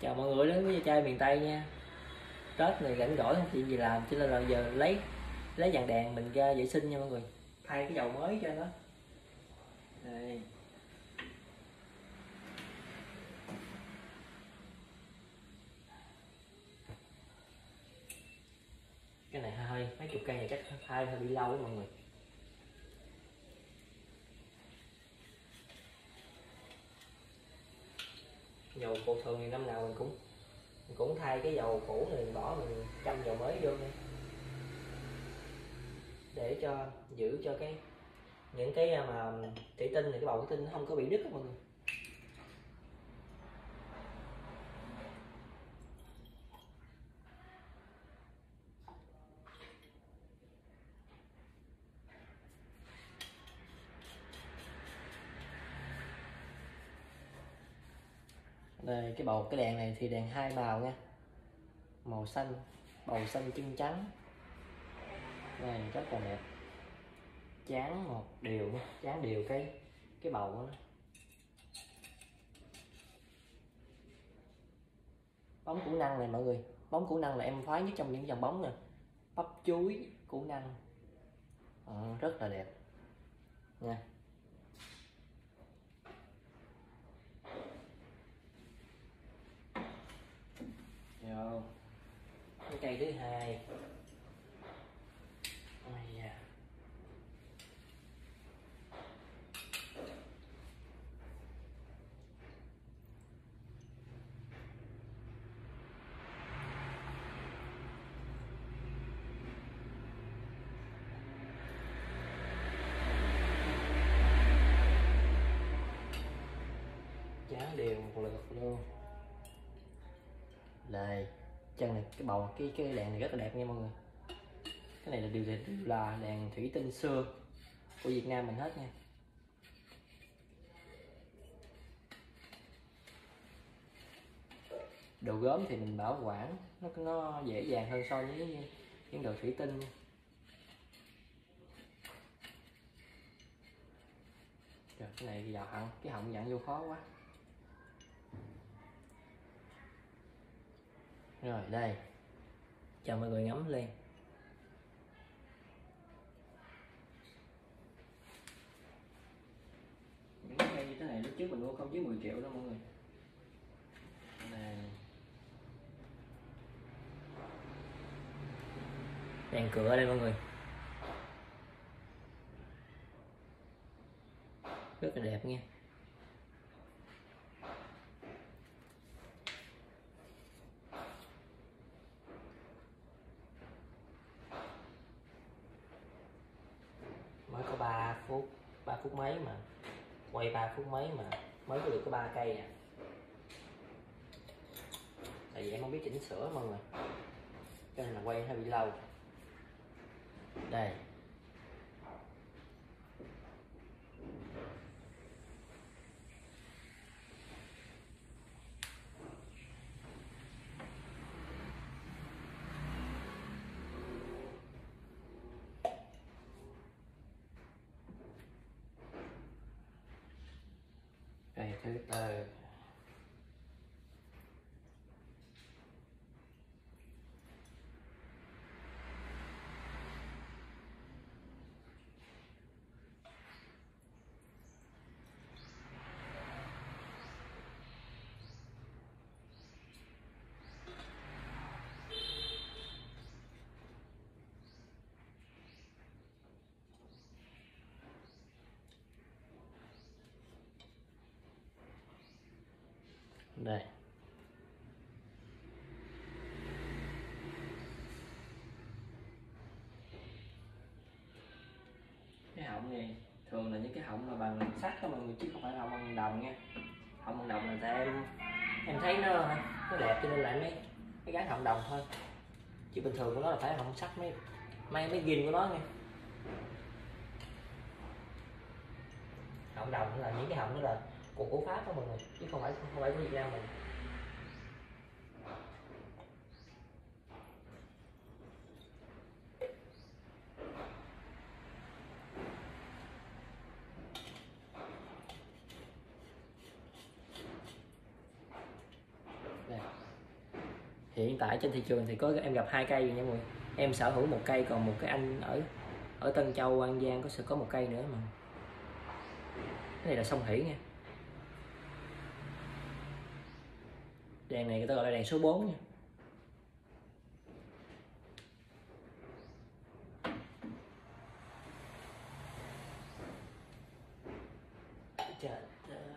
Chào mọi người đến với chai miền Tây nha. Tết này rảnh rỗi không chuyện gì làm cho nên là giờ lấy dàn đèn mình ra vệ sinh nha mọi người. Thay cái dầu mới cho nó. Đây. Cái này hơi mấy chục cây này chắc thay hơi bị lâu đó mọi người. Dầu cổ thường thì năm nào mình cũng thay cái dầu cũ này, mình bỏ mình châm dầu mới vô nha. Để cho giữ cho những cái mà thủy tinh này, cái bầu thủy tinh nó không có bị đứt đó mọi người. Đây, cái đèn này thì đèn hai màu nha, màu xanh, bầu xanh chân trắng. Đây rất là đẹp, dán một đều nha, dán đều cái bầu đó. Bóng củ năng này mọi người, bóng củ năng là em khoái nhất trong những dòng bóng nè. Bắp chuối củ năng rất là đẹp nha. Rồi cái cây thứ hai. Dán đều một lượt luôn. Đây chân này, cái bầu cái đèn này rất là đẹp nha mọi người. Cái này là đều là đèn thủy tinh xưa của Việt Nam mình hết nha. Đồ gốm thì mình bảo quản nó dễ dàng hơn so với những đồ thủy tinh nha. Rồi, cái này vào họng, cái họng dặn vô khó quá. Rồi đây, cho mọi người ngắm lên. Những cái cây như thế này lúc trước mình mua không dưới 10 triệu đâu mọi người. Đây. Đèn cửa ở đây mọi người, rất là đẹp nha. Mới có 3 phút mấy mà quay 3 phút mấy mà mới có được có 3 cây à. Tại vì em không biết chỉnh sửa mọi người, cho nên là quay hơi bị lâu. Đây. Cây thứ tư. Đây. Cái họng này thường là những cái họng mà bằng sắt đó mọi người, chứ không phải họng bằng đồng nha. Họng bằng đồng là tại em thấy nó đẹp cho nên lại mới gắn họng đồng thôi, chứ bình thường của nó là phải họng sắt mấy gin của nó nha. Họng đồng là những cái họng đó là của Pháp đó mọi người, chứ không phải của Việt Nam mình. Đây. Hiện tại trên thị trường thì có em gặp 2 cây rồi nha mọi người. Em sở hữu một cây, còn một cái anh ở Tân Châu An Giang sẽ có một cây nữa mà. Cái này là song hỷ nha. Đèn này người ta gọi là đèn số 4 nha. Trời ơi.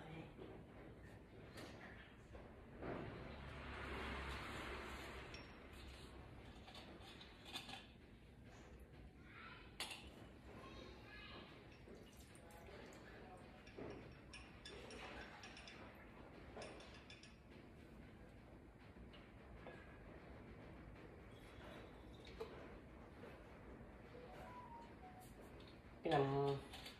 Cái năm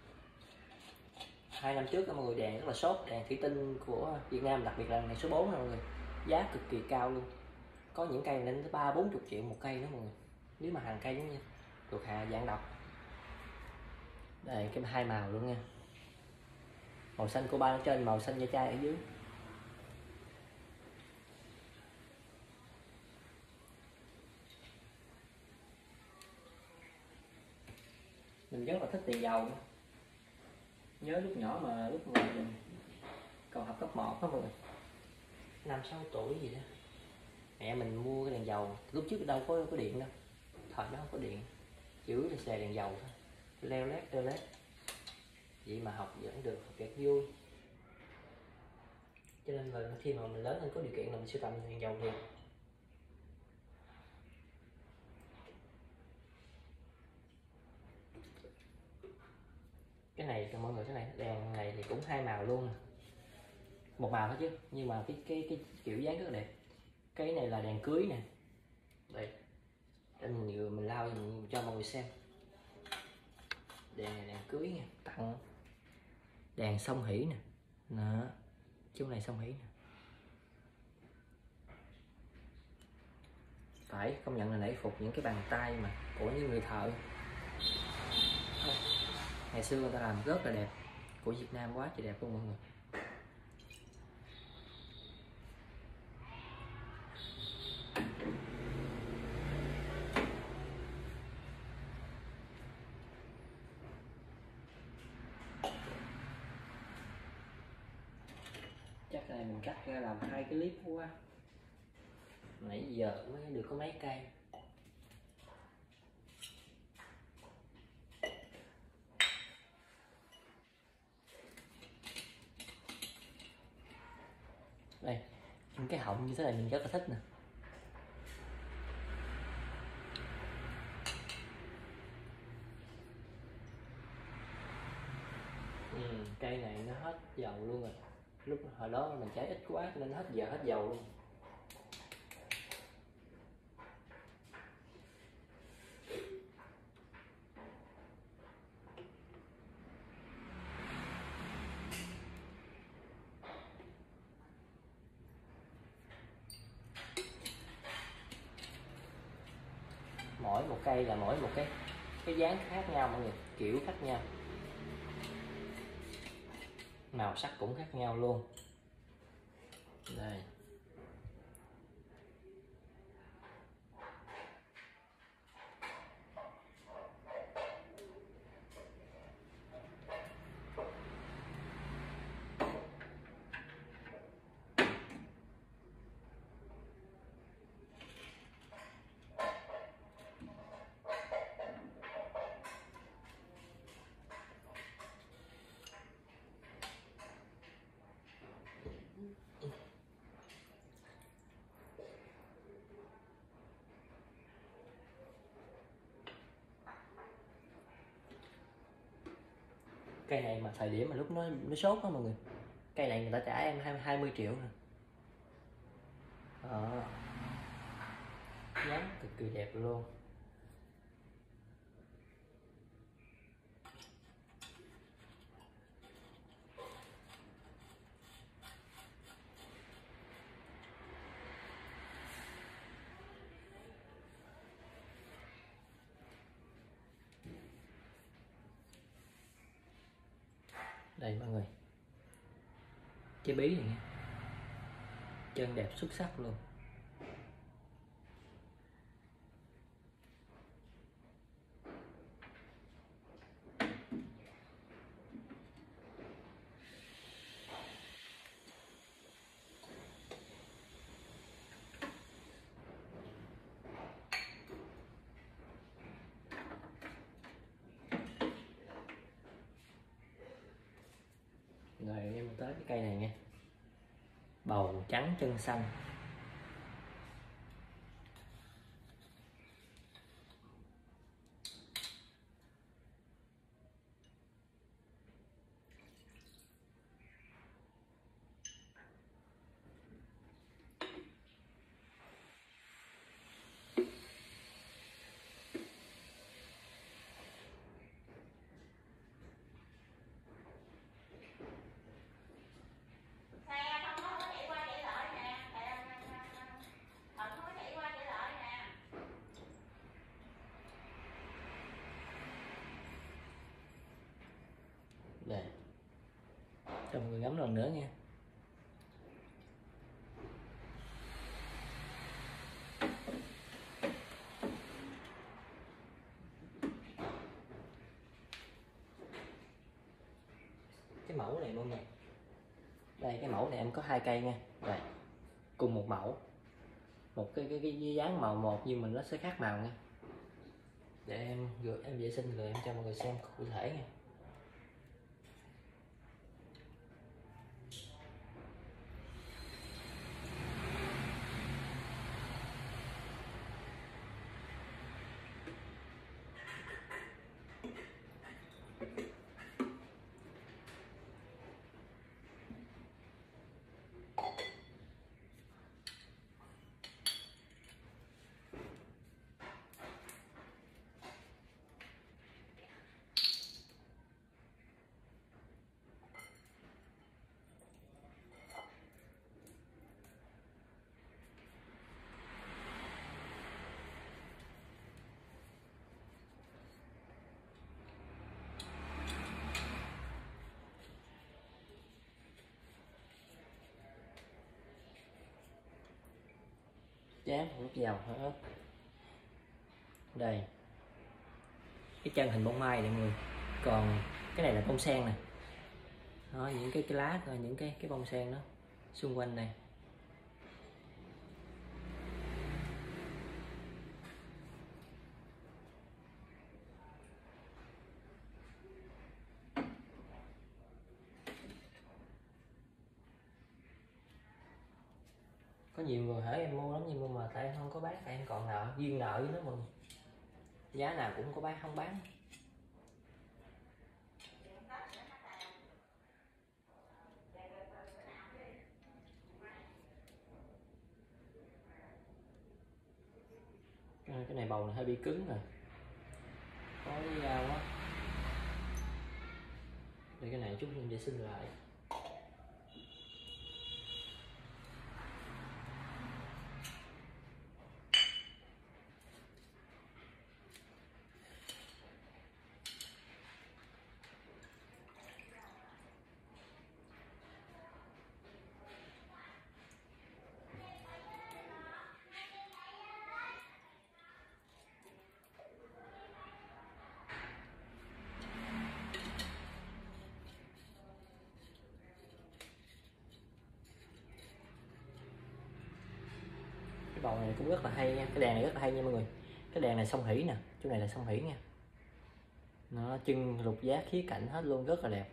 2 năm trước mọi người, đèn rất là sốt, đèn thủy tinh của Việt Nam, đặc biệt là đèn số 4 này mọi người, giá cực kỳ cao luôn, có những cây lên tới 30-40 triệu một cây đó mọi người, nếu mà hàng cây giống như thuộc hạ dạng độc. Đây cái 2 màu luôn nha, màu xanh cô ba ở trên, màu xanh da chai ở dưới. Mình rất là thích đèn dầu nữa. Nhớ lúc nhỏ mà lúc mà mình còn học cấp 1 đó mọi người, 5-6 tuổi gì đó, mẹ mình mua cái đèn dầu, lúc trước đâu có điện đâu, thời đó không có điện, chữ là xài đèn dầu thôi, leo lét vậy mà học vẫn được, học rất vui. Cho nên là khi mà mình lớn lên có điều kiện là mình sưu tầm đèn dầu liền. Cái này cho mọi người, cái này đèn này thì cũng 2 màu luôn, một màu thôi chứ, nhưng mà cái kiểu dáng rất là đẹp. Cái này là đèn cưới nè, đây để mình lao cho mọi người xem. Đèn này đèn cưới nha, tặng đèn song hỷ nè, đó, chú này song hỷ nè. Phải công nhận là nể phục những cái bàn tay mà của những người thợ. Ngày xưa người ta làm rất là đẹp, của Việt Nam quá trời đẹp luôn mọi người. Chắc này mình cắt ra làm 2 cái clip quá, nãy giờ mới được có mấy cây. Đây những cái họng như thế này mình rất là thích nè. Cây này nó hết dầu luôn rồi, lúc hồi đó mình cháy ít quá cho nên hết dầu luôn. Mỗi một cây là mỗi một cái dáng khác nhau mọi người, kiểu khác nhau, màu sắc cũng khác nhau luôn. Đây cây này mà thời điểm mà lúc nó sốt đó mọi người, cây này người ta trả em 20 triệu nè. Dáng cực kỳ đẹp luôn. Đây mọi người, cái bí này nha, chân đẹp xuất sắc luôn. Xong tới cái cây này nha, bầu trắng chân xanh. Đây, cho mọi người ngắm lần nữa nha. Cái mẫu này mọi người, đây cái mẫu này em có 2 cây nha, đây cùng một mẫu, một cái dáng màu một nhưng mà nó sẽ khác màu nha. Để em vệ sinh rồi em cho mọi người xem cụ thể nha. Chán nước dầu hết. Đây cái chân hình bông mai này mọi người, còn cái này là bông sen nè, đó, những cái lá, những cái bông sen đó xung quanh này. Có nhiều người hỏi em mua lắm nhưng mà tại em không có bán, tại em còn nợ, duyên nợ với nó mọi người, giá nào cũng có bán không bán. Cái này bầu này hơi bị cứng rồi, có cái dao quá. Đây cái này chút mình vệ sinh lại. Cái bầu này cũng rất là hay nha, cái đèn này rất là hay nha mọi người. Cái đèn này song hỷ nè, chỗ này là song hỷ nha, nó chân lục giác khía cạnh hết luôn, rất là đẹp.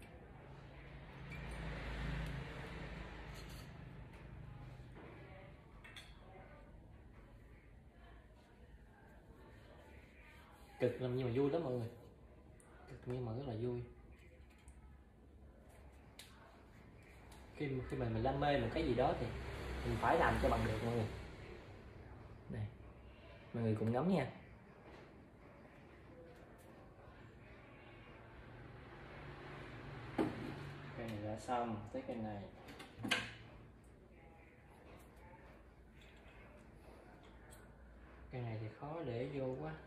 Cực lắm nhưng mà vui lắm mọi người, cực nhưng mà rất là vui. Khi mình đam mê một cái gì đó thì mình phải làm cho bằng được mọi người. Đây mọi người cùng ngắm nha. Cây này đã xong, tới cây này. Cây này thì khó để vô quá.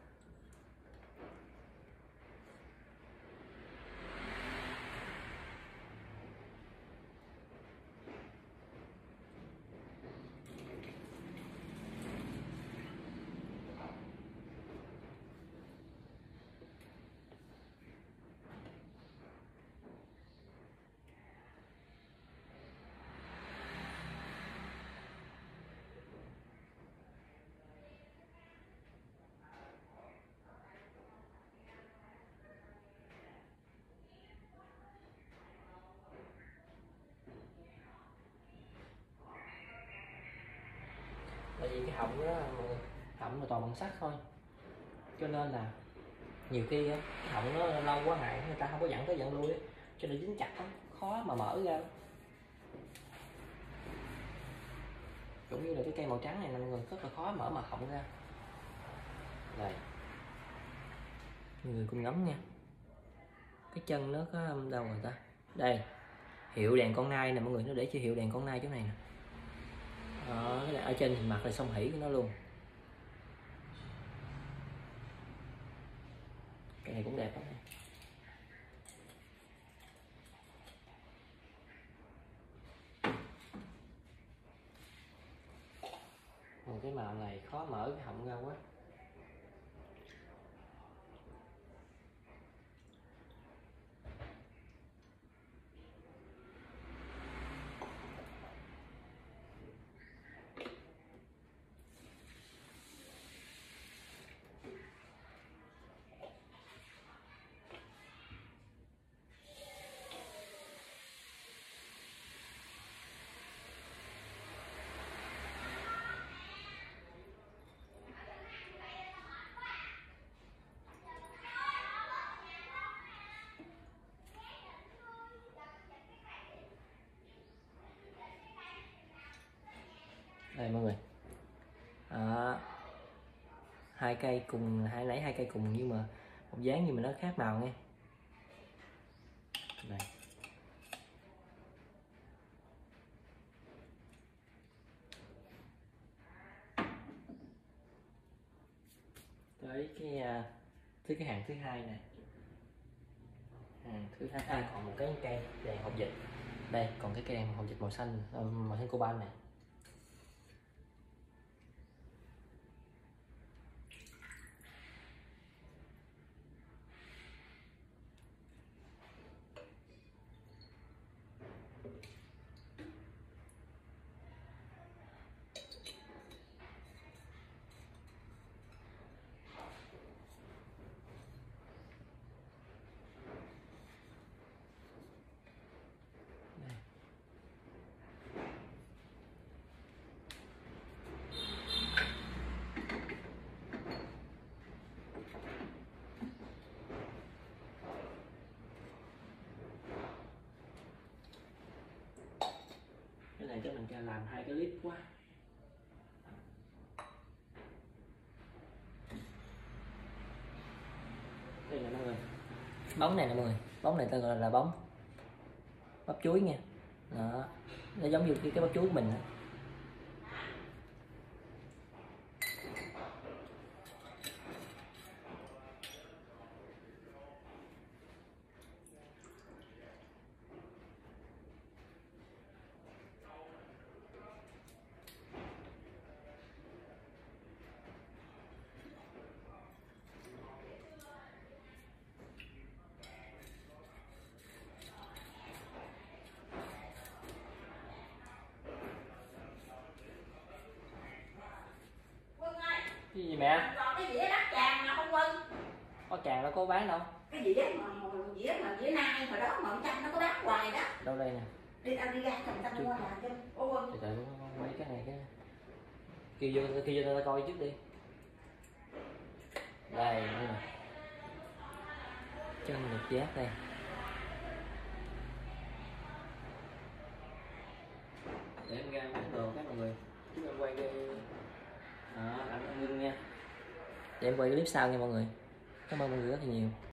vì cái họng đó họng là toàn bằng sắt thôi, cho nên là nhiều khi á, cái họng nó lâu quá ngày người ta không có dặn tới dặn lui á, cho nên dính chặt lắm, khó mà mở ra. Cũng như là cái cây màu trắng này là mọi người rất là khó mở mà họng ra. Đây, mọi người cùng ngắm nha, cái chân nó có đâu rồi ta. Đây, hiệu đèn con nai nè mọi người, nó để chữ hiệu đèn con nai chỗ này nè. Đó, cái này ở trên hình mặt là song hỷ của nó luôn. Cái này cũng đẹp lắm. Còn cái màu này khó mở cái họng ra quá. Đây mọi người, hai cây cùng, hai cây cùng nhưng mà một dáng nhưng mà nó khác màu nha. Đây, tới cái hàng thứ hai này, hàng thứ hai còn một cái cây đèn hộp dịch. Đây còn cái cây đèn hộp dịch màu xanh, màu xanh coban này. Cái này cho mình làm hai cái clip quá. Đây là mọi người, bóng này nè mọi người, bóng này ta gọi là bóng bắp chuối nha. Đó, nó giống như cái bắp chuối của mình đó. Cái gì mẹ? Còn cái dĩa bát tràng mà không Quân? Bát tràng đâu có bán đâu. Cái dĩa mà dĩa nai hồi đó mà trong nó có bán hoài đó. Đâu đây nè. Đi ra thành ta mua là cho ô Quân. Từ từ mấy cái này cái kêu vô ta coi trước đi. Đây mọi người, chân lục giác đây. Để em ra bán đồ các mọi người, chúng em quay cái ảnh ngưng nha, để em quay cái clip sau nha mọi người. Cảm ơn mọi người rất là nhiều.